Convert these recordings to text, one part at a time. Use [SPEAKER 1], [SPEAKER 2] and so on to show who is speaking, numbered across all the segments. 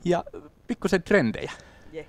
[SPEAKER 1] Ja pikkusen trendejä.
[SPEAKER 2] Yeah.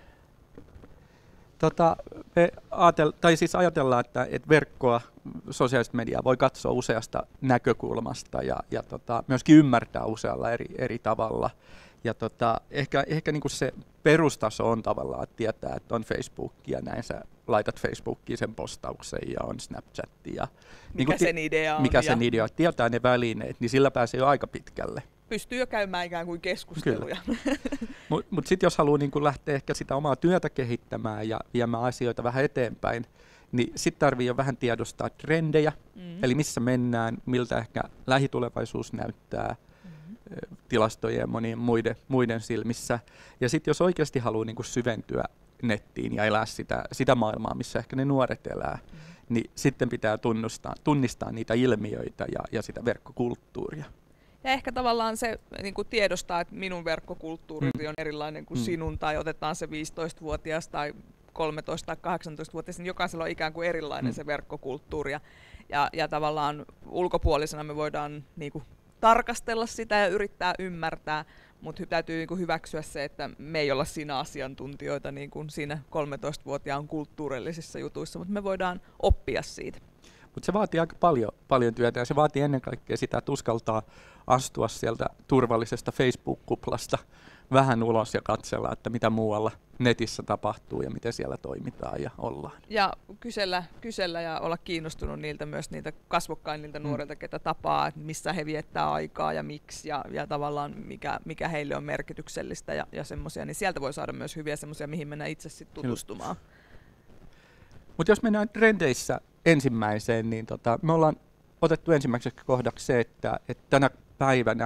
[SPEAKER 1] Ajatellaan, että verkkoa, sosiaalista mediaa voi katsoa useasta näkökulmasta ja myöskin ymmärtää usealla eri tavalla. Ja ehkä niin kuin se perustaso on tavallaan, että tietää, että on Facebook ja näin sä laitat Facebookiin sen postauksen ja on Snapchat. Ja
[SPEAKER 2] mikä sen idea on.
[SPEAKER 1] Mikä sen idea on, tietää ne välineet, niin sillä pääsee jo aika pitkälle.
[SPEAKER 2] Pystyy jo käymään ikään kuin keskusteluja.
[SPEAKER 1] Mutta sitten jos haluaa niin lähteä ehkä sitä omaa työtä kehittämään ja viemään asioita vähän eteenpäin, niin sitten tarvii jo vähän tiedostaa trendejä, eli missä mennään, miltä ehkä lähitulevaisuus näyttää tilastojen ja monien muiden silmissä. Ja sitten jos oikeasti haluaa niin syventyä nettiin ja elää sitä maailmaa, missä ehkä ne nuoret elää, niin sitten pitää tunnistaa niitä ilmiöitä ja sitä verkkokulttuuria.
[SPEAKER 2] Ja ehkä tavallaan se niin kuin tiedostaa, että minun verkkokulttuuri on erilainen kuin sinun, tai otetaan se 15-vuotias tai 13 tai 18-vuotias, niin jokaisella on ikään kuin erilainen se verkkokulttuuri. Ja tavallaan ulkopuolisena me voidaan niin kuin tarkastella sitä ja yrittää ymmärtää, mutta täytyy niin kuin hyväksyä se, että me ei olla siinä asiantuntijoita niin kuin siinä 13-vuotiaan kulttuurillisissa jutuissa, mutta me voidaan oppia siitä.
[SPEAKER 1] Mutta se vaatii aika paljon työtä ja se vaatii ennen kaikkea sitä, että uskaltaa astua sieltä turvallisesta Facebook-kuplasta vähän ulos ja katsella, että mitä muualla netissä tapahtuu ja miten siellä toimitaan ja ollaan.
[SPEAKER 2] Ja kysellä ja olla kiinnostunut niiltä kasvokkain nuorilta, ketä tapaa, että missä he viettää aikaa ja miksi ja tavallaan mikä heille on merkityksellistä ja semmoisia, niin sieltä voi saada myös hyviä semmoisia, mihin mennään itse sitten tutustumaan.
[SPEAKER 1] Mutta jos mennään trendeissä ensimmäiseen, niin me ollaan otettu ensimmäiseksi kohdaksi se, että tänä päivänä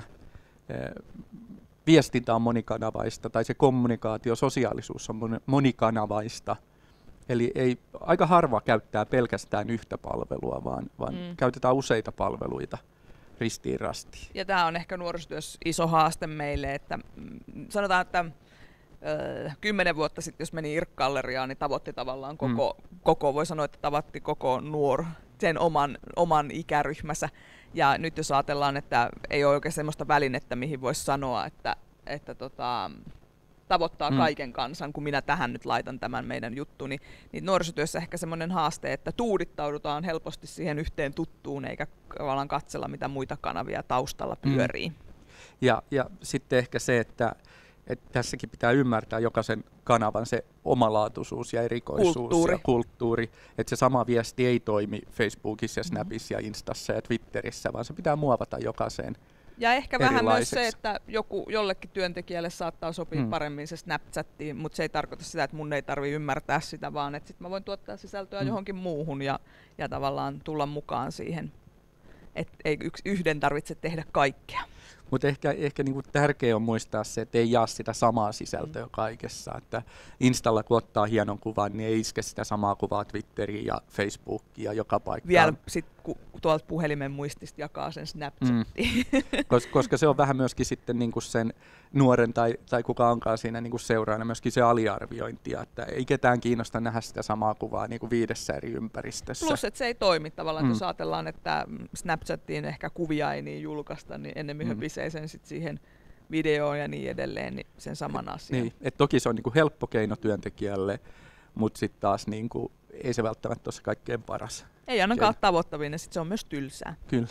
[SPEAKER 1] viestintä on monikanavaista tai se kommunikaatio, sosiaalisuus on monikanavaista. Eli ei aika harva käyttää pelkästään yhtä palvelua, vaan käytetään useita palveluita ristiin rastiin.
[SPEAKER 2] Ja tämä on ehkä nuorisotyössä iso haaste meille, että sanotaan, että 10 vuotta sitten, jos meni IRC-galleriaan, niin tavoitti tavallaan voi sanoa, että tavoitti koko sen oman ikäryhmänsä. Ja nyt jos ajatellaan, että ei ole oikein sellaista välinettä, mihin voisi sanoa, että tavoittaa kaiken kansan, kun minä tähän nyt laitan tämän meidän juttu, niin nuorisotyössä ehkä semmoinen haaste, että tuudittaudutaan helposti siihen yhteen tuttuun, eikä tavallaan katsella, mitä muita kanavia taustalla pyörii.
[SPEAKER 1] Ja sitten ehkä se, että tässäkin pitää ymmärtää jokaisen kanavan se omalaatuisuus ja erikoisuus ja kulttuuri, että se sama viesti ei toimi Facebookissa ja Snapissa ja Instassa ja Twitterissä, vaan se pitää muovata jokaiseen.
[SPEAKER 2] Ja ehkä vähän myös se, että jollekin työntekijälle saattaa sopia paremmin se Snapchattiin, mutta se ei tarkoita sitä, että mun ei tarvitse ymmärtää sitä, vaan että sit mä voin tuottaa sisältöä johonkin muuhun ja tavallaan tulla mukaan siihen. Että ei yhden tarvitse tehdä kaikkea.
[SPEAKER 1] Mutta ehkä niinku tärkeää on muistaa se, että ei jaa sitä samaa sisältöä kaikessa. Että Installa kun ottaa hienon kuvan, niin ei iske sitä samaa kuvaa Twitteriin ja Facebookiin ja joka paikkaan.
[SPEAKER 2] Vielä sitten tuolta puhelimen muistista jakaa sen Snapchattiin.
[SPEAKER 1] Koska se on vähän myöskin sitten niinku sen nuoren tai kuka onkaan siinä niinku seuraajana myöskin se aliarviointia, että ei ketään kiinnosta nähdä sitä samaa kuvaa niinku 5 eri ympäristössä.
[SPEAKER 2] Plus, että se ei toimi tavallaan, jos ajatellaan, että Snapchattiin ehkä kuvia ei niin julkaista, niin ennemmin höpisee sen sit siihen videoon ja niin edelleen, niin sen saman asian.
[SPEAKER 1] Niin, että toki se on niinku helppo keino työntekijälle, mutta sitten taas niinku, ei se välttämättä ole se kaikkein paras.
[SPEAKER 2] Ei ainakaan tavoittavinen, sitten se on myös tylsää.
[SPEAKER 1] Kyllä.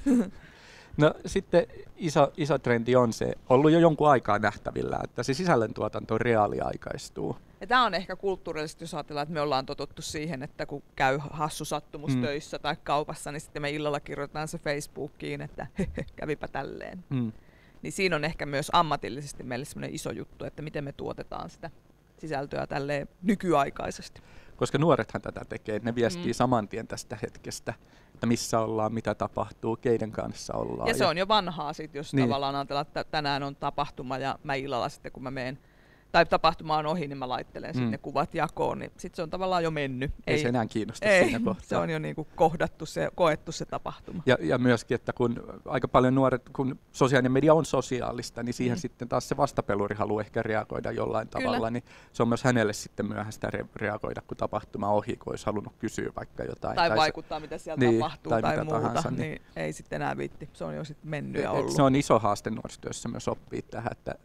[SPEAKER 1] No sitten iso trendi on se, ollut jo jonkun aikaa nähtävillä, että se sisällöntuotanto reaaliaikaistuu.
[SPEAKER 2] Ja tämä on ehkä kulttuurisesti, jos ajatellaan, että me ollaan totuttu siihen, että kun käy hassu sattumus töissä tai kaupassa, niin sitten me illalla kirjoitetaan se Facebookiin, että kävipä tälleen. Niin siinä on ehkä myös ammatillisesti meille semmoinen iso juttu, että miten me tuotetaan sitä sisältöä tälleen nykyaikaisesti.
[SPEAKER 1] Koska nuorethan tätä tekee, ne viestii saman tien tästä hetkestä, että missä ollaan, mitä tapahtuu, keiden kanssa ollaan.
[SPEAKER 2] Ja se on jo vanhaa sit, jos tavallaan ajatellaan, että tänään on tapahtuma ja mä illalla sitten kun mä menen, tai tapahtuma on ohi, niin mä laittelen sinne kuvat jakoon, niin sitten se on tavallaan jo mennyt.
[SPEAKER 1] Ei se enää kiinnosta siinä kohtaa.
[SPEAKER 2] Se on jo niinku koettu se tapahtuma.
[SPEAKER 1] Ja myöskin, että kun aika paljon nuoret, kun sosiaalinen media on sosiaalista, niin siihen sitten taas se vastapeluri haluaa ehkä reagoida jollain tavalla, niin se on myös hänelle sitten myöhäistä reagoida, kun tapahtuma on ohi, kun olisi halunnut kysyä vaikka jotain.
[SPEAKER 2] Tai vaikuttaa, mitä siellä tapahtuu tai muuta, tahansa, niin ei sitten enää viitti. Se on jo sitten mennyt ja ollut.
[SPEAKER 1] Se on iso haaste nuorisotyössä myös oppia tähän, että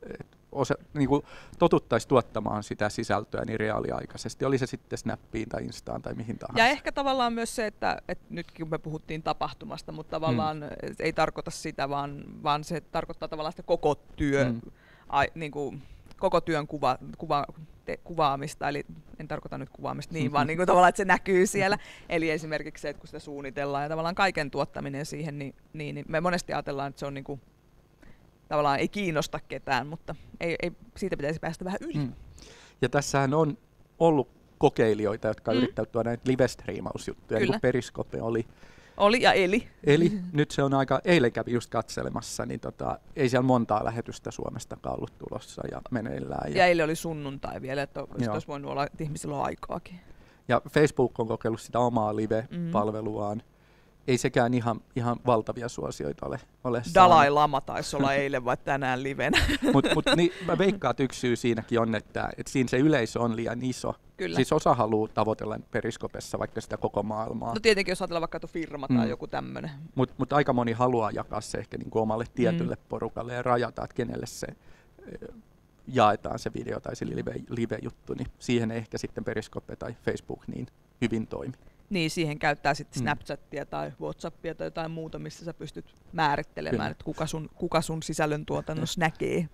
[SPEAKER 1] niin kuin totuttaisiin tuottamaan sitä sisältöä niin reaaliaikaisesti, oli se sitten Snappiin tai Instaan tai mihin tahansa.
[SPEAKER 2] Ja ehkä tavallaan myös se, että nytkin kun me puhuttiin tapahtumasta, mutta tavallaan ei tarkoita sitä, vaan se tarkoittaa tavallaan sitä koko niin kuin, koko työn kuvaamista, eli en tarkoita nyt kuvaamista niin, vaan niin kuin tavallaan, että se näkyy siellä. Eli esimerkiksi se, että kun sitä suunnitellaan ja tavallaan kaiken tuottaminen siihen, niin me monesti ajatellaan, että se on niin kuin, tavallaan ei kiinnosta ketään, mutta ei, siitä pitäisi päästä vähän yli.
[SPEAKER 1] Ja tässähän on ollut kokeilijoita, jotka yrittävät tuoda näitä live-striimausjuttuja, niin kuin Periscope oli.
[SPEAKER 2] Oli ja eli.
[SPEAKER 1] Eli nyt se on eilen kävi just katselemassa, niin ei siellä montaa lähetystä Suomestakaan ollut tulossa ja meneillään.
[SPEAKER 2] Ja eilen oli sunnuntai vielä, että olisi voinut olla, että ihmisillä on aikaakin.
[SPEAKER 1] Ja Facebook on kokeillut sitä omaa live-palveluaan. Ei sekään ihan valtavia suosioita ole
[SPEAKER 2] Dalai Lama taisi olla eilen vai tänään livenä.
[SPEAKER 1] Mutta niin, mä veikkaan, että yksi syy siinäkin on, että siinä se yleisö on liian iso.
[SPEAKER 2] Kyllä.
[SPEAKER 1] Siis osa haluaa tavoitella Periskopessa vaikka sitä koko maailmaa.
[SPEAKER 2] No tietenkin jos ajatellaan vaikka firma tai joku tämmöinen.
[SPEAKER 1] Mutta aika moni haluaa jakaa se ehkä niin kuin omalle tietylle porukalle ja rajata, että kenelle se jaetaan se video tai se live-juttu. Niin siihen ei ehkä sitten Periskope tai Facebook niin hyvin toimi.
[SPEAKER 2] Niin, siihen käyttää sitten Snapchatia tai Whatsappia tai jotain muuta, missä sä pystyt määrittelemään, että kuka sun sisällöntuotannossa näkee.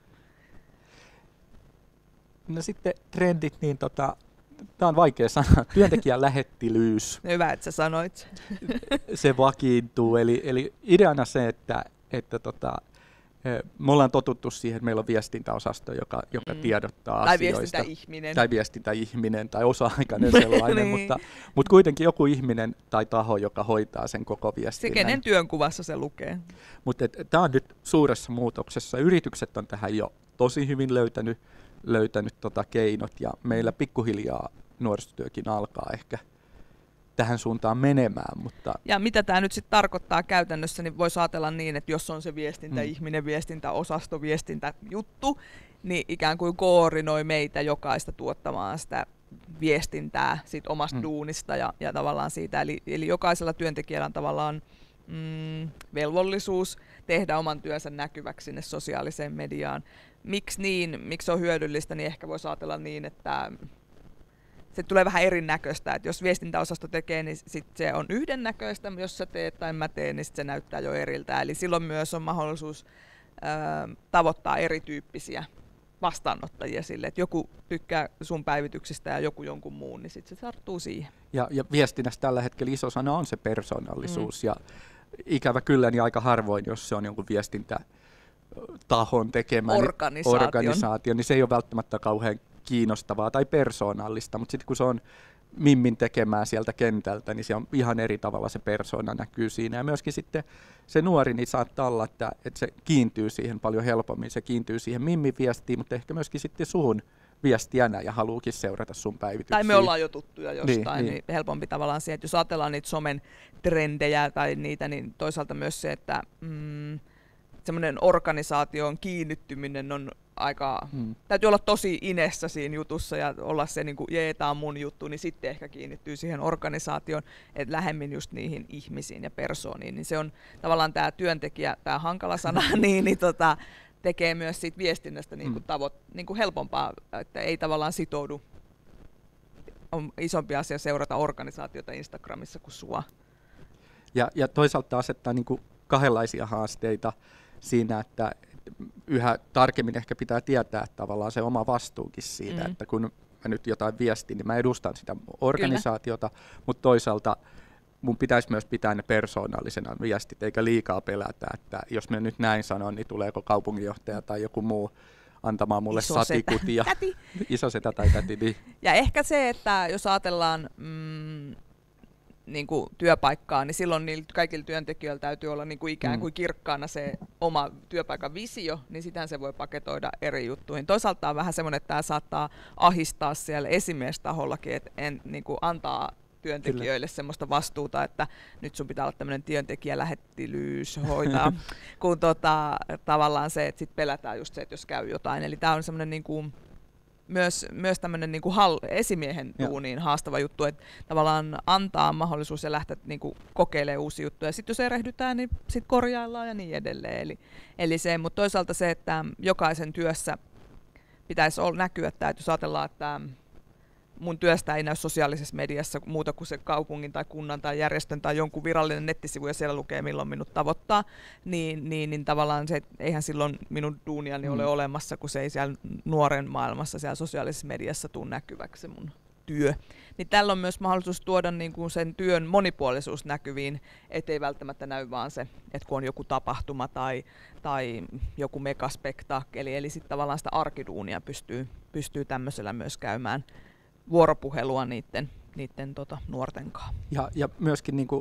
[SPEAKER 1] No sitten trendit, niin tämä on vaikea sana. Työntekijän lähettilyys.
[SPEAKER 2] Hyvä, että sä sanoit.
[SPEAKER 1] Se vakiintuu. Eli ideana se, että me ollaan totuttu siihen, että meillä on viestintäosasto, joka tiedottaa asioista. Tai viestintäihminen tai osa-aikainen sellainen, mutta kuitenkin joku ihminen tai taho, joka hoitaa sen koko viestinnän.
[SPEAKER 2] Se kenen työnkuvassa se lukee.
[SPEAKER 1] Mutta tämä on nyt suuressa muutoksessa. Yritykset on tähän jo tosi hyvin löytänyt keinot ja meillä pikkuhiljaa nuorisotyökin alkaa ehkä tähän suuntaan menemään.
[SPEAKER 2] Ja mitä tämä nyt sitten tarkoittaa käytännössä, niin voisi ajatella niin, että jos on se viestintäihminen, viestintäosasto, viestintäjuttu, niin ikään kuin koordinoi meitä jokaista tuottamaan sitä viestintää siitä omasta duunista ja tavallaan siitä. Eli jokaisella työntekijällä on tavallaan velvollisuus tehdä oman työnsä näkyväksi sinne sosiaaliseen mediaan. Miksi niin? Miksi se on hyödyllistä? Niin ehkä voisi ajatella niin, että se tulee vähän erinäköistä, että jos viestintäosasto tekee, niin sit se on yhdennäköistä, jos sä teet tai mä teen, niin sit se näyttää jo eriltä. Eli silloin myös on mahdollisuus tavoittaa erityyppisiä vastaanottajia sille, että joku tykkää sun päivityksistä ja joku jonkun muun, niin sitten se tarttuu siihen.
[SPEAKER 1] Ja viestinnässä tällä hetkellä iso sana on se persoonallisuus, ja ikävä kyllä niin aika harvoin, jos se on jonkun viestintätahon tekemä organisaatio, niin se ei ole välttämättä kauhean kiinnostavaa tai persoonallista, mutta sitten kun se on Mimmin tekemään sieltä kentältä, niin se on ihan eri tavalla se persoona näkyy siinä. Ja myöskin sitten se nuori, niin saattaa olla, että se kiintyy siihen paljon helpommin. Se kiintyy siihen Mimmin viestiin, mutta ehkä myöskin sitten suhun viestijänä ja haluukin seurata sun päivityksiä.
[SPEAKER 2] Tai me ollaan jo tuttuja jostain, niin helpompi tavallaan se, että jos ajatellaan niitä somen trendejä tai niitä, niin toisaalta myös se, että semmoinen organisaation kiinnittyminen on aika, täytyy olla tosi inessä siinä jutussa ja olla se niin kuin, tää on mun juttu, niin sitten ehkä kiinnittyy siihen organisaatioon, että lähemmin just niihin ihmisiin ja persooniin, niin se on tavallaan tämä työntekijä, tämä hankala sana, niin tekee myös siitä viestinnästä niin kuin helpompaa, että ei tavallaan sitoudu, on isompi asia seurata organisaatiota Instagramissa kuin sua.
[SPEAKER 1] Ja toisaalta asettaa niin kuin kahdenlaisia haasteita siinä, että yhä tarkemmin ehkä pitää tietää että tavallaan se oma vastuukin siitä, että kun mä nyt jotain viestin, niin mä edustan sitä organisaatiota, mutta toisaalta mun pitäisi myös pitää ne persoonallisena viestit, eikä liikaa pelätä, että jos mä nyt näin sanon, niin tuleeko kaupunginjohtaja tai joku muu antamaan mulle satikutia. Iso setä tai täti. Niin.
[SPEAKER 2] Ja ehkä se, että jos ajatellaan niin kuin työpaikkaa, niin silloin niillä kaikilla työntekijöillä täytyy olla niin kuin ikään kuin kirkkaana se oma työpaikan visio, niin sitähän se voi paketoida eri juttuihin. Toisaalta on vähän semmoinen, että tämä saattaa ahistaa siellä esimiestahollakin, että niin kuin antaa työntekijöille semmoista vastuuta, että nyt sun pitää olla tämmöinen työntekijälähettilyys hoitaa, kun tavallaan se, että sit pelätään just se, että jos käy jotain. Eli tämä on semmoinen niin kuin myös tämmöinen niin kuin esimiehen duuniin haastava juttu, että tavallaan antaa mahdollisuus ja lähteä niin kuin kokeilemaan uusia juttuja. Sitten jos erehdytään, niin sitten korjaillaan ja niin edelleen. Eli se, mutta toisaalta se, että jokaisen työssä pitäisi näkyä, että jos ajatellaan, että mun työstä ei näy sosiaalisessa mediassa muuta kuin se kaupungin tai kunnan tai järjestön tai jonkun virallinen nettisivu, ja siellä lukee, milloin minut tavoittaa, niin tavallaan se, eihän silloin minun duuniani ole olemassa, kun se ei siellä nuoren maailmassa, siellä sosiaalisessa mediassa tule näkyväksi se mun työ. Niin tällä on myös mahdollisuus tuoda niin kuin sen työn monipuolisuus näkyviin, ettei välttämättä näy vaan se, että kun on joku tapahtuma tai joku megaspektaakkeli, eli sitten tavallaan sitä arkiduunia pystyy tämmöisellä myös käymään vuoropuhelua niiden nuorten kanssa.
[SPEAKER 1] Ja myöskin, niin kuin,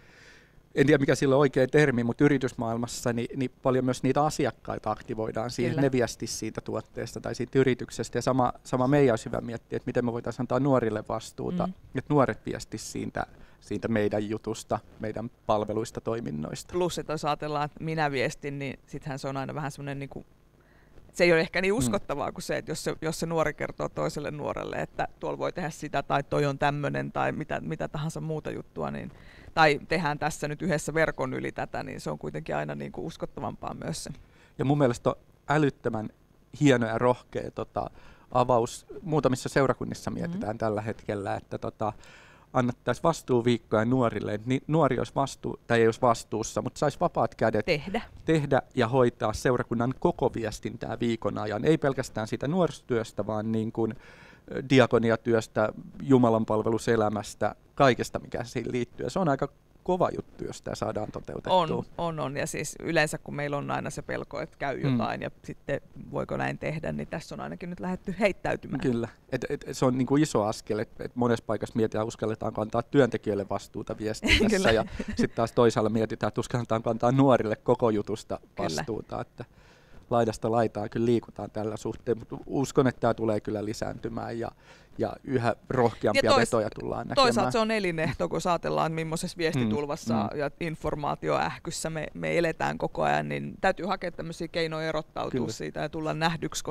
[SPEAKER 1] en tiedä mikä sillä on oikea termi, mutta yritysmaailmassa niin paljon myös niitä asiakkaita aktivoidaan siihen, että ne viesti siitä tuotteesta tai siitä yrityksestä. Ja sama meidän olisi hyvä miettiä, että miten me voitaisiin antaa nuorille vastuuta, että nuoret viestisivät siitä meidän jutusta, meidän palveluista, toiminnoista.
[SPEAKER 2] Plus, että jos ajatellaan, että minä viestin, niin sittenhän se on aina vähän semmoinen niin kuin se ei ole ehkä niin uskottavaa kuin se, että jos se nuori kertoo toiselle nuorelle, että tuolla voi tehdä sitä tai toi on tämmöinen tai mitä tahansa muuta juttua, niin, tai tehdään tässä nyt yhdessä verkon yli tätä, niin se on kuitenkin aina niin kuin uskottavampaa myös se.
[SPEAKER 1] Ja mun mielestä on älyttömän hieno ja rohkea avaus. Muutamissa seurakunnissa mietitään tällä hetkellä, että annettaisiin vastuuviikkoja nuorille, niin nuori olisi ei olisi vastuussa, mutta saisi vapaat kädet tehdä ja hoitaa seurakunnan koko viestintää viikon ajan. Ei pelkästään siitä nuorisotyöstä, vaan niin kuin diakoniatyöstä, jumalanpalveluselämästä, kaikesta mikä siihen liittyy. Ja se on aika kova juttu, jos tämä saadaan toteutettua.
[SPEAKER 2] On. Ja siis yleensä kun meillä on aina se pelko, että käy jotain ja sitten voiko näin tehdä, niin tässä on ainakin nyt lähdetty heittäytymään.
[SPEAKER 1] Kyllä. Se on niin kuin iso askel, että monessa paikassa mietitään, uskalletaanko antaa työntekijöille vastuuta viestinnässä ja sitten taas toisaalla mietitään, että uskalletaanko antaa nuorille koko jutusta vastuuta. Että laidasta laitaan kyllä liikutaan tällä suhteen, mutta uskon, että tämä tulee kyllä lisääntymään ja yhä rohkeampia vetoja tullaan näkemään.
[SPEAKER 2] Toisaalta se on elinehto, kun ajatellaan, että millaisessa viestitulvassa ja informaatioähkyssä me eletään koko ajan, niin täytyy hakea tämmöisiä keinoja erottautua siitä ja tulla nähdyksi,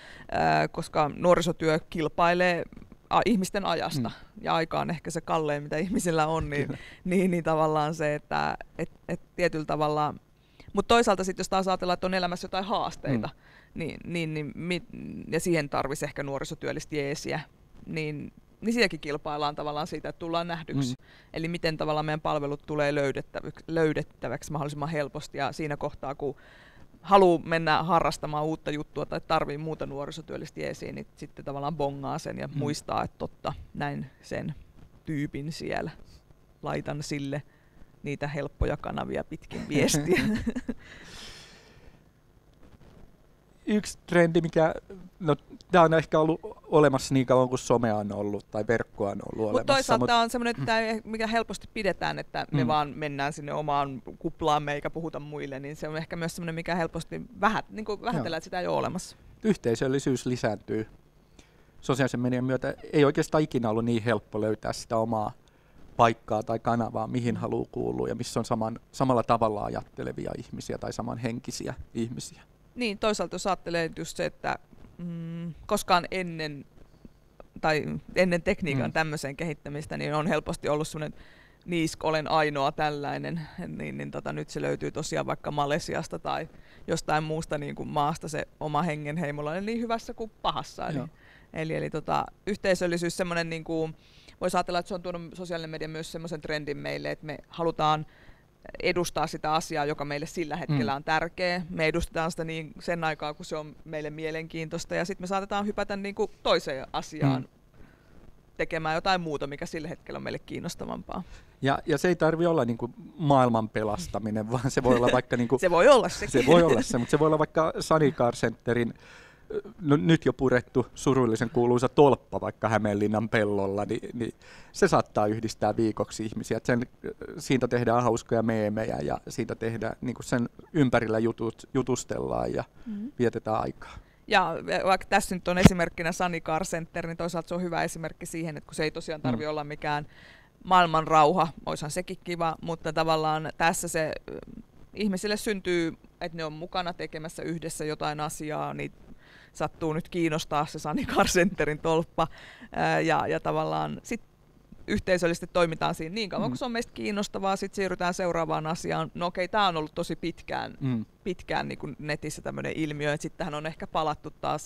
[SPEAKER 2] koska nuorisotyö kilpailee ihmisten ajasta, ja aika on ehkä se kallein, mitä ihmisillä on, niin tavallaan se, että tietyllä tavalla. Mutta toisaalta sitten, jos taas ajatellaan, että on elämässä jotain haasteita, ja siihen tarvitsisi ehkä nuorisotyöllistä jeesiä, niin siitäkin kilpaillaan tavallaan siitä, että tullaan nähdyksi. Eli miten tavallaan meidän palvelut tulee löydettäväksi mahdollisimman helposti, ja siinä kohtaa, kun haluaa mennä harrastamaan uutta juttua tai tarvii muuta nuorisotyöllistä jeesiä, niin sitten tavallaan bongaa sen ja muistaa, että totta, näin sen tyypin siellä, laitan sille niitä helppoja kanavia pitkin viestiä.
[SPEAKER 1] Yksi trendi, tämä on ehkä ollut olemassa niin kauan kuin somea on ollut tai verkkoa on ollut olemassa.
[SPEAKER 2] Toisaalta tämä on semmoinen, mikä helposti pidetään, että me vaan mennään sinne omaan kuplaamme eikä puhuta muille, niin se on ehkä myös semmoinen, mikä helposti vähätellään, että sitä ei ole olemassa.
[SPEAKER 1] Yhteisöllisyys lisääntyy. Sosiaalisen median myötä ei oikeastaan ikinä ollut niin helppo löytää sitä omaa paikkaa tai kanavaa, mihin haluaa kuulua ja missä on samalla tavalla ajattelevia ihmisiä tai samanhenkisiä ihmisiä. Niin,
[SPEAKER 2] toisaalta jos ajattelee just se, että koskaan ennen tekniikan tämmöiseen kehittämistä, niin on helposti ollut semmoinen olen ainoa tällainen, niin nyt se löytyy tosiaan vaikka Malesiasta tai jostain muusta niin kuin maasta se oma hengenheimolainen niin hyvässä kuin pahassa. Eli yhteisöllisyys semmoinen, niin kuin, voisi ajatella, että se on tuonut sosiaalinen media myös semmoisen trendin meille, että me halutaan edustaa sitä asiaa, joka meille sillä hetkellä on tärkeä. Me edustetaan sitä niin sen aikaa, kun se on meille mielenkiintoista, ja sitten me saatetaan hypätä niin kuin toiseen asiaan tekemään jotain muuta, mikä sillä hetkellä on meille kiinnostavampaa.
[SPEAKER 1] Ja se ei tarvitse olla niin kuin maailman pelastaminen, vaan se voi olla vaikka niin kuin,
[SPEAKER 2] se voi olla sekin.
[SPEAKER 1] Se voi olla se, mutta se voi olla vaikka Sunny Car Centerin nyt jo purettu surullisen kuuluisa tolppa vaikka Hämeenlinnan pellolla, niin se saattaa yhdistää viikoksi ihmisiä. Siitä tehdään hauskoja meemejä ja siitä tehdään, niin kuin sen ympärillä jutustellaan ja vietetään aikaa.
[SPEAKER 2] Ja vaikka tässä nyt on esimerkkinä Sunny Car Center, niin toisaalta se on hyvä esimerkki siihen, että kun se ei tosiaan tarvitse olla mikään maailman rauha, olisihan sekin kiva, mutta tavallaan tässä se ihmisille syntyy, että ne on mukana tekemässä yhdessä jotain asiaa, niin sattuu nyt kiinnostaa se Sunny Car Centerin tolppa ja tavallaan sitten yhteisöllisesti toimitaan siinä niin kauan, kun se on meistä kiinnostavaa, sitten siirrytään seuraavaan asiaan. No okei, tämä on ollut tosi pitkään niin kuin netissä tämmöinen ilmiö, että sittenhän on ehkä palattu taas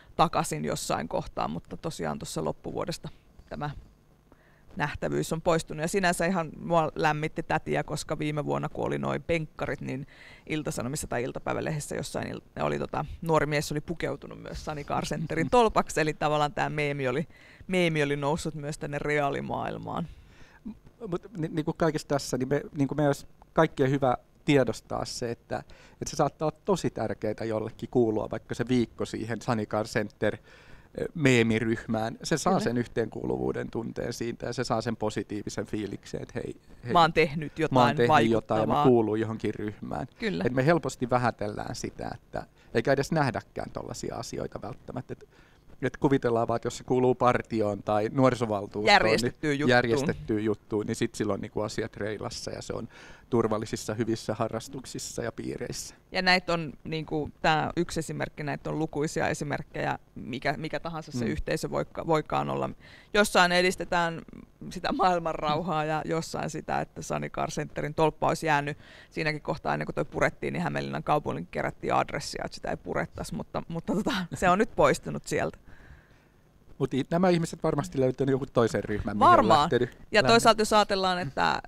[SPEAKER 2] takaisin jossain kohtaa, mutta tosiaan tuossa loppuvuodesta tämä nähtävyys on poistunut. Ja sinänsä ihan mua lämmitti tätiä, koska viime vuonna, kun oli noin penkkarit, niin Ilta-Sanomissa tai iltapäivälehdessä jossain oli nuori mies oli pukeutunut myös Sunny Car Centerin tolpaksi, eli tavallaan tämä meemi oli noussut myös tänne reaalimaailmaan.
[SPEAKER 1] Niin kuin kaikessa tässä, niin meidän olisi kaikkien hyvä tiedostaa se, että se saattaa olla tosi tärkeää jollekin kuulua vaikka se viikko siihen Sunny Car Center meemiryhmään. Se saa sen yhteenkuuluvuuden tunteen siitä ja se saa sen positiivisen fiiliksen, että hei
[SPEAKER 2] mä oon tehnyt jotain vaikuttavaa.
[SPEAKER 1] Ja mä kuulun johonkin ryhmään. Et me helposti vähätellään sitä, että eikä edes nähdäkään tollaisia asioita välttämättä. Että kuvitellaan vaan, että jos se kuuluu partioon tai nuorisovaltuustoon, järjestettyyn juttuun, niin sitten silloin niinku asiat reilassa ja se on turvallisissa, hyvissä harrastuksissa ja piireissä.
[SPEAKER 2] Ja näitä on, niinku, tämä yksi esimerkki, näitä on lukuisia esimerkkejä, mikä tahansa se yhteisö voikaan olla. Jossain edistetään sitä maailmanrauhaa ja jossain sitä, että Sunny Car Centerin tolppa olisi jäänyt siinäkin kohtaa, ennen kuin toi purettiin, niin Hämeenlinnan kaupungin kerättiin adressia, että sitä ei purettaisi, mutta se on nyt poistunut sieltä.
[SPEAKER 1] Mutta nämä ihmiset varmasti löytävät joku toisen ryhmän.
[SPEAKER 2] Varmaan. Ja toisaalta jos ajatellaan, että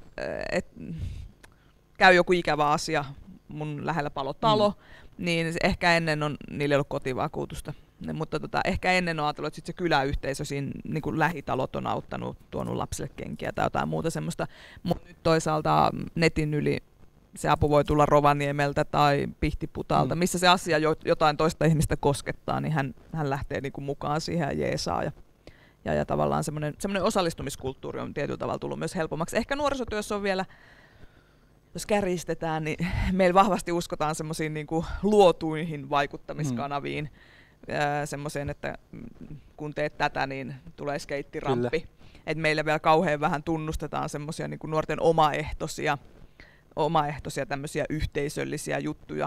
[SPEAKER 2] käy joku ikävä asia, mun lähellä palo talo, niin ehkä ennen niillä ei ollut kotivakuutusta. Mutta ehkä ennen on ajatellut, että sit se kyläyhteisö siinä niin kuin lähitalot on auttanut, tuonut lapsille kenkiä tai jotain muuta semmoista. Mutta nyt toisaalta netin yli se apu voi tulla Rovaniemeltä tai Pihtiputaalta, missä se asia jotain toista ihmistä koskettaa, niin hän lähtee niin kuin mukaan siihen ja jeesaa. Ja tavallaan semmoinen osallistumiskulttuuri on tietyllä tavalla tullut myös helpommaksi. Ehkä nuorisotyössä on vielä, jos kärjistetään, niin meillä vahvasti uskotaan semmoisiin niin kuin luotuihin vaikuttamiskanaviin. Semmoiseen, että kun teet tätä, niin tulee skeittirampi. Et meillä vielä kauhean vähän tunnustetaan semmoisia niin kuin nuorten omaehtoisia tämmöisiä yhteisöllisiä juttuja,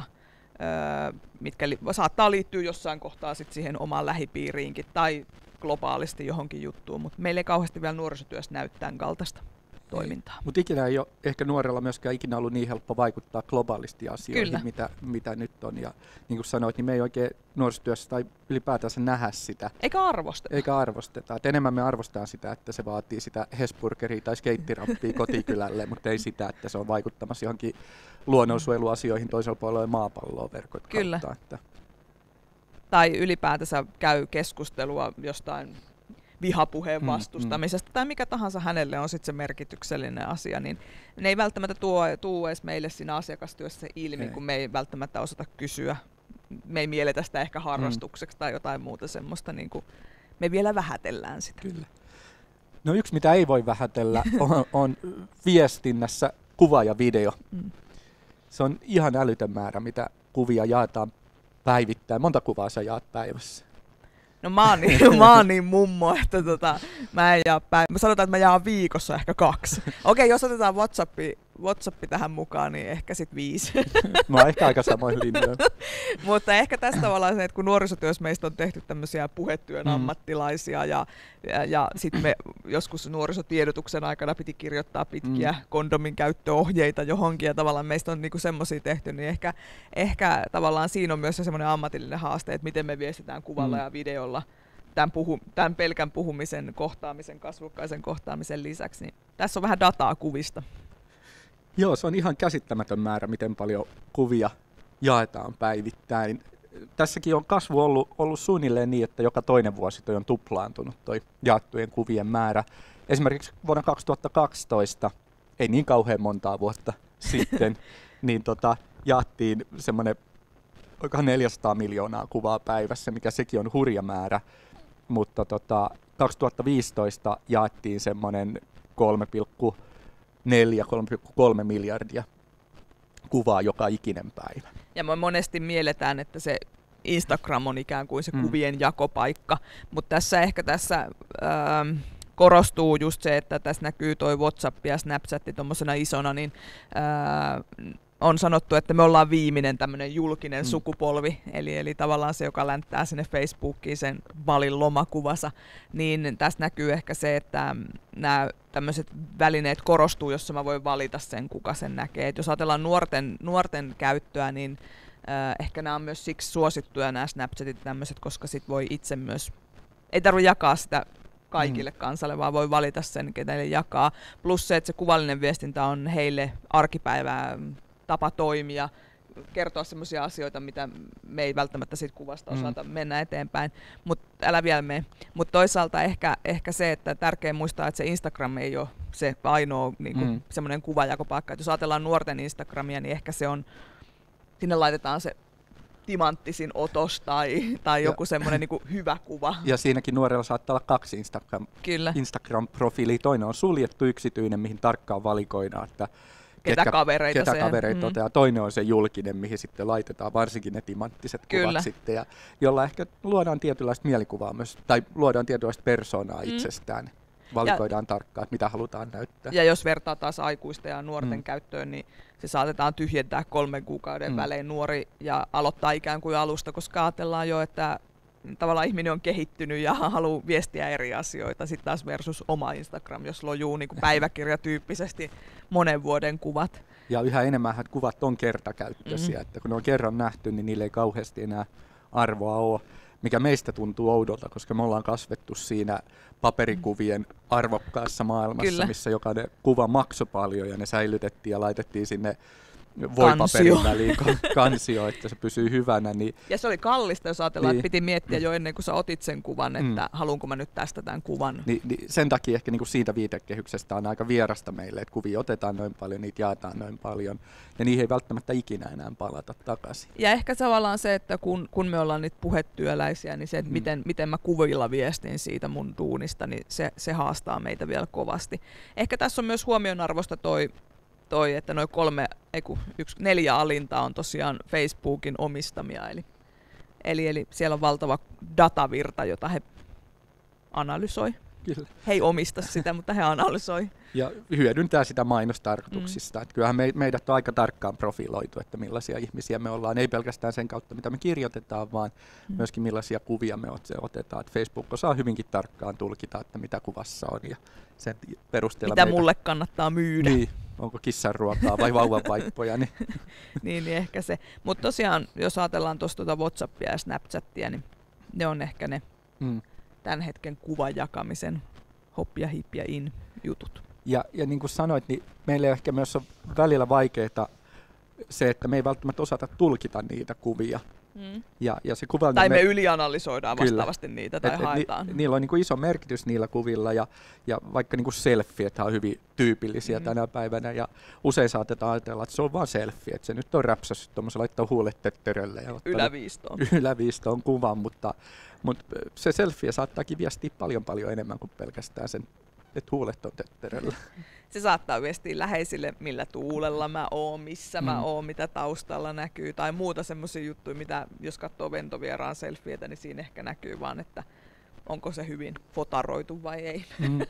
[SPEAKER 2] mitkä saattaa liittyä jossain kohtaa sit siihen omaan lähipiiriinkin tai globaalisti johonkin juttuun, mutta meillä ei kauheasti vielä nuorisotyössä näy tämän kaltaista toimintaa.
[SPEAKER 1] Mutta ikinä ei ole ehkä nuorella myöskään ikinä ollut niin helppo vaikuttaa globaalisti asioihin, mitä nyt on. Ja niin kuin sanoit, niin me ei oikein nuorisotyössä tai ylipäätänsä nähdä sitä. Eikä arvosteta. Et enemmän me arvostetaan sitä, että se vaatii sitä Hesburgeria tai skeittirampia kotikylälle, mutta ei sitä, että se on vaikuttamassa johonkin luonnonsuojeluasioihin toisella puolella maapalloa verkot kautta. Että.
[SPEAKER 2] Tai ylipäätänsä käy keskustelua jostain vihapuheen vastustamisesta tai mikä tahansa hänelle on sitten se merkityksellinen asia, niin ne ei välttämättä tuo edes meille siinä asiakastyössä ilmi, kun me ei välttämättä osata kysyä. Me ei mielletä sitä ehkä harrastukseksi tai jotain muuta semmoista, niin kuin me vielä vähätellään sitä.
[SPEAKER 1] Kyllä. No yksi, mitä ei voi vähätellä, on viestinnässä kuva ja video. Se on ihan älytön määrä, mitä kuvia jaetaan päivittäin. Monta kuvaa sä jaat päivässä?
[SPEAKER 2] No mä oon niin mummo, että mä en jaa mä sanotaan, että mä jaan viikossa ehkä 2. Okei, jos otetaan WhatsApp tähän mukaan, niin ehkä sit 5.
[SPEAKER 1] Mä oon ehkä aika samoin linjoilla.
[SPEAKER 2] Mutta ehkä tästä tavallaan se, että kun nuorisotyössä meistä on tehty tämmöisiä puhetyön ammattilaisia ja sitten me joskus nuorisotiedotuksen aikana piti kirjoittaa pitkiä kondomin käyttöohjeita johonkin ja tavallaan meistä on niinku semmoisia tehty, niin ehkä tavallaan siinä on myös semmoinen ammatillinen haaste, että miten me viestitään kuvalla ja videolla tämän pelkän puhumisen, kohtaamisen, kasvokkaisen kohtaamisen lisäksi. Niin tässä on vähän dataa kuvista.
[SPEAKER 1] Joo, se on ihan käsittämätön määrä, miten paljon kuvia jaetaan päivittäin. Tässäkin on kasvu ollut suunnilleen niin, että joka toinen vuosi toi on tuplaantunut toi jaettujen kuvien määrä. Esimerkiksi vuonna 2012, ei niin kauhean montaa vuotta sitten, niin jaettiin semmoinen 400 miljoonaa kuvaa päivässä, mikä sekin on hurja määrä. Mutta 2015 jaettiin semmoinen 3,3 miljardia kuvaa joka ikinen päivä.
[SPEAKER 2] Ja me monesti mielletään, että se Instagram on ikään kuin se kuvien jakopaikka, mutta tässä korostuu just se, että tässä näkyy toi WhatsApp ja Snapchat tommosena isona, niin on sanottu, että me ollaan viimeinen tämmöinen julkinen sukupolvi, eli tavallaan se, joka länttää sinne Facebookiin sen valin lomakuvansa, niin tässä näkyy ehkä se, että nämä tämmöiset välineet korostuu, jossa mä voin valita sen, kuka sen näkee. Et jos ajatellaan nuorten käyttöä, niin Ehkä nämä on myös siksi suosittuja nämä Snapchatit tämmöiset, koska sit voi itse myös, ei tarvitse jakaa sitä kaikille kansalle, vaan voi valita sen, ketä jakaa. Plus se, että se kuvallinen viestintä on heille arkipäivää tapa toimia, kertoa semmoisia asioita, mitä me ei välttämättä siitä kuvasta osata mennä eteenpäin, mutta älä vielä mene. Mutta toisaalta ehkä se, että tärkeää muistaa, että se Instagram ei ole se ainoa niin semmoinen kuvajakopaikka. Et jos ajatellaan nuorten Instagramia, niin ehkä se on, sinne laitetaan se timanttisin otos tai joku semmoinen niin hyvä kuva.
[SPEAKER 1] Ja siinäkin nuorella saattaa olla 2 Instagram-profiilia. Toinen on suljettu yksityinen, mihin tarkkaan valikoidaan, että ketä kavereita ja toinen on se julkinen, mihin sitten laitetaan varsinkin ne timanttiset kuvat sitten, ja jolla ehkä luodaan tietynlaista mielikuvaa myös, tai luodaan tietynlaista persoonaa itsestään. Valikoidaan tarkkaan, mitä halutaan näyttää.
[SPEAKER 2] Ja jos vertaa taas aikuisten ja nuorten käyttöön, niin se saatetaan tyhjentää 3 kuukauden välein nuori ja aloittaa ikään kuin alusta, koska ajatellaan jo, että tavallaan ihminen on kehittynyt ja haluaa viestiä eri asioita. Sitten taas versus oma Instagram, jos lojuu niin kuin päiväkirjatyyppisesti monen vuoden kuvat.
[SPEAKER 1] Ja yhä enemmän kuvat on kertakäyttöisiä, että kun ne on kerran nähty, niin niille ei kauheasti enää arvoa ole. Mikä meistä tuntuu oudolta, koska me ollaan kasvettu siinä paperikuvien arvokkaassa maailmassa, missä jokainen kuva maksoi paljon ja ne säilytettiin ja laitettiin sinne voipaperin väliin kansio, että se pysyy hyvänä. Niin,
[SPEAKER 2] ja se oli kallista, jos ajatellaan, että piti miettiä jo ennen kuin sä otit sen kuvan, että haluanko mä nyt tästä tämän kuvan.
[SPEAKER 1] Niin sen takia ehkä niin siitä viitekehyksestä on aika vierasta meille, että kuvia otetaan noin paljon, niitä jaetaan noin paljon, ja niihin ei välttämättä ikinä enää palata takaisin.
[SPEAKER 2] Ja ehkä tavallaan se, että kun me ollaan niitä puhetyöläisiä, niin se, että miten mä kuvilla viestin siitä mun duunista, niin se haastaa meitä vielä kovasti. Ehkä tässä on myös huomionarvoista että noin 4 alinta on tosiaan Facebookin omistamia, eli siellä on valtava datavirta, jota he analysoi.
[SPEAKER 1] Kyllä.
[SPEAKER 2] He ei omista sitä, mutta he analysoi.
[SPEAKER 1] Ja hyödyntää sitä mainostarkoituksista. Että kyllähän meidät on aika tarkkaan profiloitu, että millaisia ihmisiä me ollaan. Ei pelkästään sen kautta, mitä me kirjoitetaan, vaan myöskin millaisia kuvia me otetaan. Että Facebook osaa hyvinkin tarkkaan tulkita, että mitä kuvassa on. Ja sen perusteella
[SPEAKER 2] mitä mulle kannattaa myydä.
[SPEAKER 1] Niin, onko kissan ruokaa vai vauvan vaippoja.
[SPEAKER 2] niin ehkä se. Mutta tosiaan, jos ajatellaan tuosta WhatsAppia ja Snapchatia, niin ne on ehkä ne tämän hetken kuvan jakamisen hop ja hip ja in jutut.
[SPEAKER 1] Ja niin kuin sanoit, niin meille ehkä myös on välillä vaikeaa se, että me ei välttämättä osata tulkita niitä kuvia. Ja se kuvallinen
[SPEAKER 2] tai me ylianalysoidaan vastaavasti niitä tai haetaan.
[SPEAKER 1] Niillä on niin kuin iso merkitys niillä kuvilla ja vaikka niin kuin selfiet on hyvin tyypillisiä tänä päivänä ja usein saatetaan ajatella, että se on vaan selfie, että se nyt on räpsässyt tuommoisen laittaa huulet töttörölle ja yläviistoon kuvan, mutta se selfie saattaakin viestiä paljon enemmän kuin pelkästään sen, että huulet on töttöröllä.
[SPEAKER 2] Se saattaa viestiä läheisille, millä tuulella mä oon, missä mä oon, mitä taustalla näkyy, tai muuta semmoisia juttuja, mitä jos katsoo ventovieraan selfietä, niin siinä ehkä näkyy vaan, että onko se hyvin fotaroitu vai ei.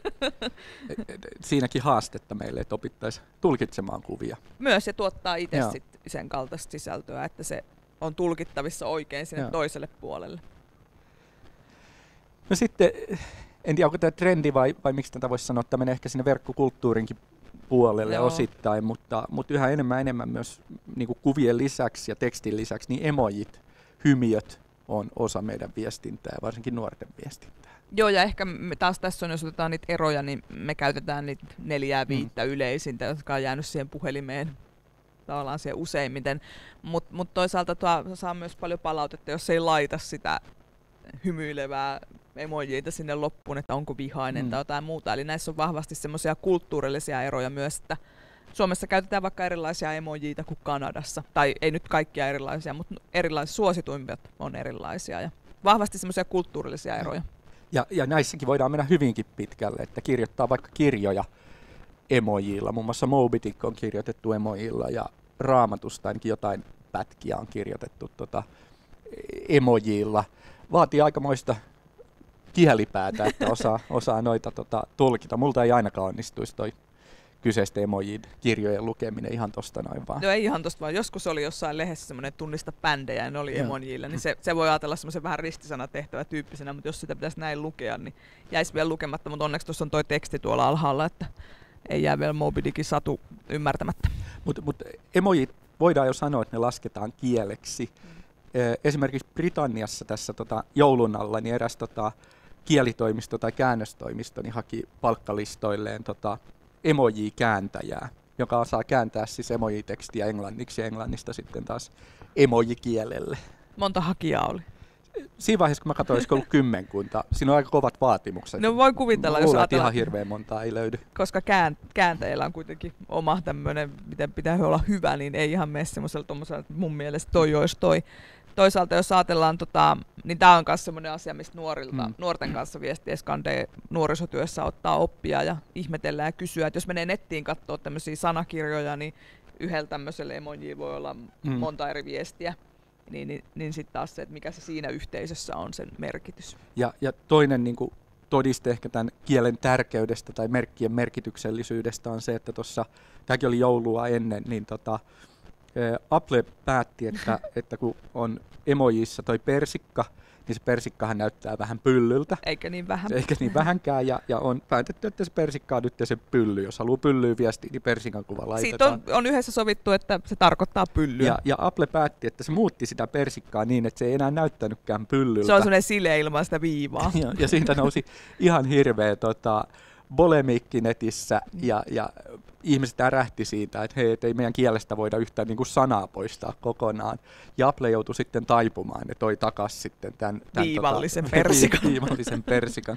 [SPEAKER 1] Siinäkin haastetta meille, että opittaisiin tulkitsemaan kuvia.
[SPEAKER 2] Myös se tuottaa itse sen kaltaista sisältöä, että se on tulkittavissa oikein sinne toiselle puolelle.
[SPEAKER 1] No sitten, en tiedä onko tämä trendi vai miksi tätä voisi sanoa, että menee ehkä sinne verkkokulttuurinkin puolelle osittain, mutta yhä enemmän myös niin kuin kuvien lisäksi ja tekstin lisäksi, niin emojit, hymiöt on osa meidän viestintää, varsinkin nuorten viestintää.
[SPEAKER 2] Joo, ja ehkä taas tässä on, jos otetaan niitä eroja, niin me käytetään niitä 4-5 yleisintä, jotka on jäänyt siihen puhelimeen tavallaan siihen useimmiten, mutta toisaalta saa myös paljon palautetta, jos ei laita sitä hymyilevää emojiita sinne loppuun, että onko vihainen tai jotain muuta. Eli näissä on vahvasti semmoisia kulttuurillisia eroja myös, että Suomessa käytetään vaikka erilaisia emojiita kuin Kanadassa. Tai ei nyt kaikkia erilaisia, mutta erilaisia suosituimpia on erilaisia. Ja vahvasti semmoisia kulttuurillisia eroja.
[SPEAKER 1] Ja näissäkin voidaan mennä hyvinkin pitkälle, että kirjoittaa vaikka kirjoja emojilla. Muun muassa Moby Dick on kirjoitettu emojilla ja Raamatusta ainakin jotain pätkiä on kirjoitettu emojilla. Vaatii aikamoista kielipäätä, että osaa noita tulkita. Multa ei ainakaan onnistuisi toi kyseistä emojin kirjojen lukeminen ihan tosta noin vaan.
[SPEAKER 2] No ei ihan tosta vaan. Joskus oli jossain lehdessä semmoinen tunnista bändejä ja ne oli emojilla, niin se voi ajatella semmoisen vähän ristisanatehtävä tyyppisenä, mutta jos sitä pitäisi näin lukea, niin jäisi vielä lukematta, mutta onneksi tuossa on toi teksti tuolla alhaalla, että ei jää vielä Moby Dickin satu ymmärtämättä.
[SPEAKER 1] Mutta emojit voidaan jo sanoa, että ne lasketaan kieleksi. Esimerkiksi Britanniassa tässä joulun alla niin eräs kielitoimisto tai käännöstoimisto niin haki palkkalistoilleen emoji-kääntäjää, joka osaa kääntää siis emoji-tekstiä englanniksi ja englannista sitten taas emoji-kielelle.
[SPEAKER 2] Monta hakijaa oli?
[SPEAKER 1] Siinä vaiheessa, kun mä katsoin, olisiko ollut 10. Siinä on aika kovat vaatimukset.
[SPEAKER 2] No voi kuvitella, jos ajatellaan.
[SPEAKER 1] Ihan hirveän montaa ei löydy.
[SPEAKER 2] Koska kääntäjillä on kuitenkin oma tämmöinen, miten pitää olla hyvä, niin ei ihan mene semmoisella tommosella, että mun mielestä toi olisi toi. Toisaalta jos ajatellaan, niin tämä on myös semmoinen asia, mistä nuorten kanssa viestiä Skande nuorisotyössä ottaa oppia ja ihmetellään ja kysyä, että jos menee nettiin katsoa tämmöisiä sanakirjoja, niin yhdellä tämmöisellä emojilla voi olla monta eri viestiä. Niin sitten taas se, että mikä se siinä yhteisössä on sen merkitys.
[SPEAKER 1] Ja toinen niin kuin todiste ehkä tämän kielen tärkeydestä tai merkkien merkityksellisyydestä on se, että tuossa, tämäkin oli joulua ennen, niin Apple päätti, että kun on emojissa toi persikka, niin se persikkahan näyttää vähän pyllyltä.
[SPEAKER 2] Eikä niin vähän.
[SPEAKER 1] Eikä niin vähänkään, ja on päätetty, että se persikka on nyt se pylly. Jos haluaa pyllyä viestiä, niin persikan kuva laitetaan.
[SPEAKER 2] Siitä on yhdessä sovittu, että se tarkoittaa pyllyä.
[SPEAKER 1] Ja Apple päätti, että se muutti sitä persikkaa niin, että se ei enää näyttänytkään pyllyltä.
[SPEAKER 2] Se on sellainen sileä ilman sitä viivaa.
[SPEAKER 1] ja siitä nousi ihan hirveä polemiikki netissä, ja ihmiset ärähti siitä, että hei, et ei meidän kielestä voida yhtään niin kuin sanaa poistaa kokonaan. Ja Apple joutui sitten taipumaan ja toi takaisin sitten tämän
[SPEAKER 2] viivallisen persikan.
[SPEAKER 1] Viivallisen persikan.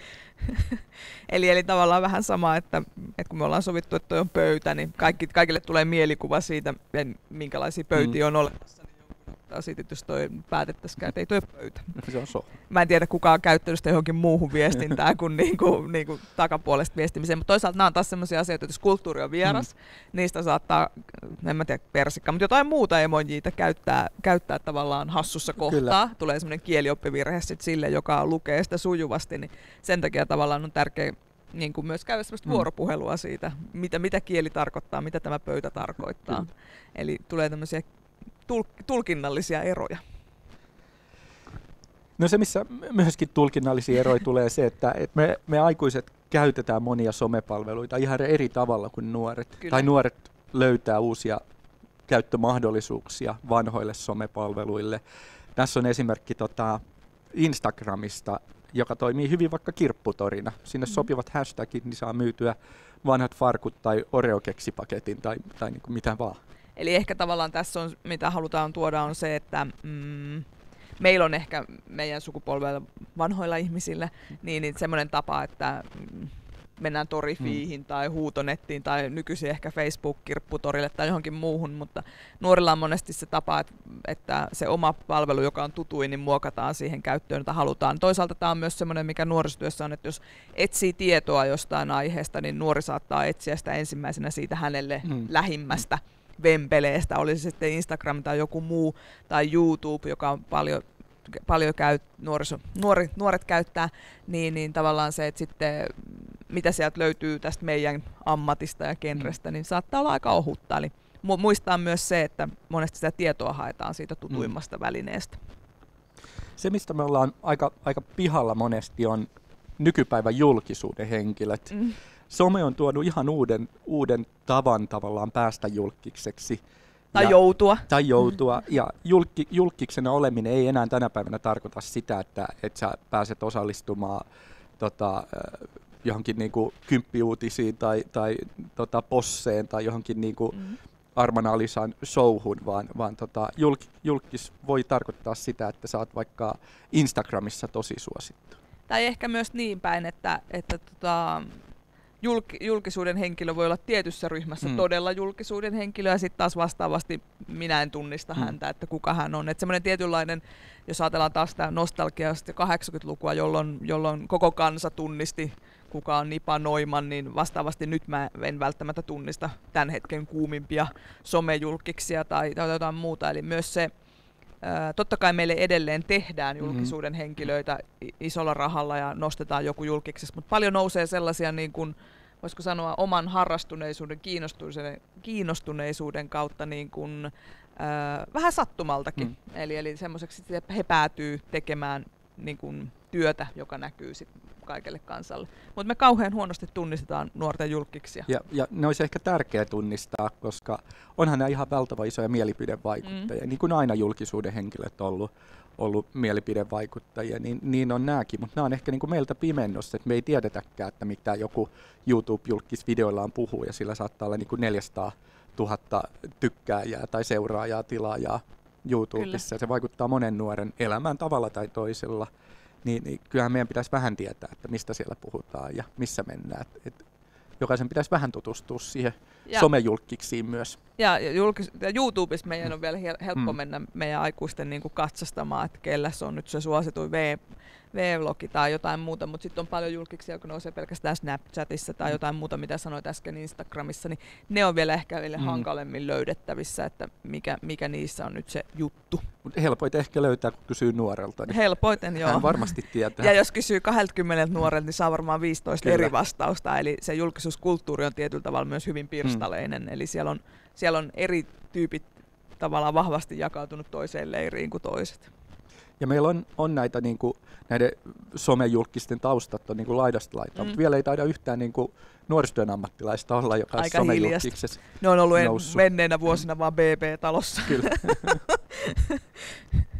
[SPEAKER 2] eli tavallaan vähän sama, että kun me ollaan sovittu, että toi on pöytä, niin kaikille tulee mielikuva siitä, minkälaisia pöytiä on olemassa. Siitä, jos toi päätettäisikään, että ei toi pöytä.
[SPEAKER 1] Se on
[SPEAKER 2] Mä en tiedä, kuka on käyttänyt sitä johonkin muuhun viestintään kuin niinku takapuolesta viestimiseen, mutta toisaalta nämä on taas sellaisia asioita, että jos kulttuuri on vieras, niistä saattaa, en mä tiedä, persikka, mutta jotain muuta emojiita käyttää tavallaan hassussa kohtaa. Kyllä. Tulee semmoinen kielioppivirhe sitten sille, joka lukee sitä sujuvasti, niin sen takia tavallaan on tärkeää niin kuin myös käydä sellaista vuoropuhelua siitä, mitä kieli tarkoittaa, mitä tämä pöytä tarkoittaa. Eli tulee tämmöisiä tulkinnallisia eroja.
[SPEAKER 1] No se, missä myöskin tulkinnallisia eroja tulee se, että me aikuiset käytetään monia somepalveluita ihan eri tavalla kuin nuoret. Kyllä. Tai nuoret löytää uusia käyttömahdollisuuksia vanhoille somepalveluille. Tässä on esimerkki Instagramista, joka toimii hyvin vaikka kirpputorina. Sinne sopivat hashtagit, niin saa myytyä vanhat farkut tai Oreo-keksipaketin tai niin kuin mitä vaan.
[SPEAKER 2] Eli ehkä tavallaan tässä on, mitä halutaan tuoda, on se, että meillä on ehkä meidän sukupolvella vanhoilla ihmisillä niin semmoinen tapa, että mennään torifiihin tai huutonettiin tai nykyisin ehkä Facebook-kirpputorille tai johonkin muuhun, mutta nuorilla on monesti se tapa, että se oma palvelu, joka on tutuin, niin muokataan siihen käyttöön, jota halutaan. Toisaalta tämä on myös semmoinen, mikä nuorisotyössä on, että jos etsii tietoa jostain aiheesta, niin nuori saattaa etsiä sitä ensimmäisenä siitä hänelle lähimmästä vempeleestä, olisi se sitten Instagram tai joku muu tai YouTube, joka on paljon nuoret käyttää, niin tavallaan se, että sitten mitä sieltä löytyy tästä meidän ammatista ja genrestä, niin saattaa olla aika ohutta. Eli muistaa myös se, että monesti sitä tietoa haetaan siitä tutuimmasta välineestä.
[SPEAKER 1] Se, mistä me ollaan aika pihalla monesti, on nykypäivän julkisuuden henkilöt. Some on tuonut ihan uuden tavan tavallaan päästä julkikseksi. Tai joutua. Ja julkiksena oleminen ei enää tänä päivänä tarkoita sitä, että sä pääset osallistumaan johonkin niinku kymppiuutisiin tai posseen tai johonkin niinku Arman Alisan showhun, vaan julkis voi tarkoittaa sitä, että sä oot vaikka Instagramissa tosi suosittu.
[SPEAKER 2] Tai ehkä myös niin päin, että julkisuuden henkilö voi olla tietyssä ryhmässä todella julkisuuden henkilö, ja sitten taas vastaavasti minä en tunnista häntä, että kuka hän on. Että semmoinen tietynlainen, jos ajatellaan taas sitä nostalgiaa 80-lukua, jolloin koko kansa tunnisti, kuka on Nipa Noiman, niin vastaavasti nyt mä en välttämättä tunnista tämän hetken kuumimpia somejulkiksia tai jotain muuta. Eli myös se, totta kai meille edelleen tehdään julkisuuden henkilöitä isolla rahalla ja nostetaan joku julkiksessa, mutta paljon nousee sellaisia, niin kuin, voisiko sanoa, oman harrastuneisuuden, kiinnostuneisuuden kautta niin kuin, vähän sattumaltakin. Eli semmoiseksi, että he päätyy tekemään niin kuin työtä, joka näkyy sit kaikelle kansalle. Mutta me kauhean huonosti tunnistetaan nuorten julkkiksia.
[SPEAKER 1] Ja ne olisi ehkä tärkeää tunnistaa, koska onhan ne ihan valtava isoja mielipidevaikuttajia. Niin kuin aina julkisuuden henkilöt on ollut mielipidevaikuttajia, niin on nämäkin. Mutta nämä on ehkä niin kuin meiltä pimennossa, että me ei tiedetäkään, että mitä joku YouTube-julkis videoillaan puhuu, ja sillä saattaa olla niin kuin 400 000 tykkääjää tai seuraajaa, tilaajaa YouTubessa. Ja se vaikuttaa monen nuoren elämään tavalla tai toisella. Niin kyllähän meidän pitäisi vähän tietää, että mistä siellä puhutaan ja missä mennään. Jokaisen pitäisi vähän tutustua siihen somejulkkiksiin myös.
[SPEAKER 2] Ja YouTubessa meidän on vielä helppo mennä meidän aikuisten niin kuin katsastamaan, että kellä se on nyt se suosituin V-vlogi tai jotain muuta, mutta sitten on paljon julkiksia, jotka nousee pelkästään Snapchatissa tai jotain muuta, mitä sanoit äsken Instagramissa, niin ne on vielä ehkä hankalemmin löydettävissä, että mikä niissä on nyt se juttu.
[SPEAKER 1] Mutta helpoiten ehkä löytää, kun kysyy nuorelta. Niin
[SPEAKER 2] helpoiten, joo.
[SPEAKER 1] Hän varmasti tietää.
[SPEAKER 2] Ja jos kysyy 20 nuorelta, niin saa varmaan 15 eri vastausta, eli se julkisuuskulttuuri on tietyllä tavalla myös hyvin pirstaleinen, eli siellä on eri tyypit tavallaan vahvasti jakautunut toiseen leiriin kuin toiset.
[SPEAKER 1] Ja meillä on näitä näiden somejulkisten taustat on laidasta laitaa, mutta vielä ei taida yhtään nuorisotyön ammattilaista olla, joka on somejulkiksessa.
[SPEAKER 2] Ne on ollut menneinä vuosina vaan BB-talossa.
[SPEAKER 1] Kyllä.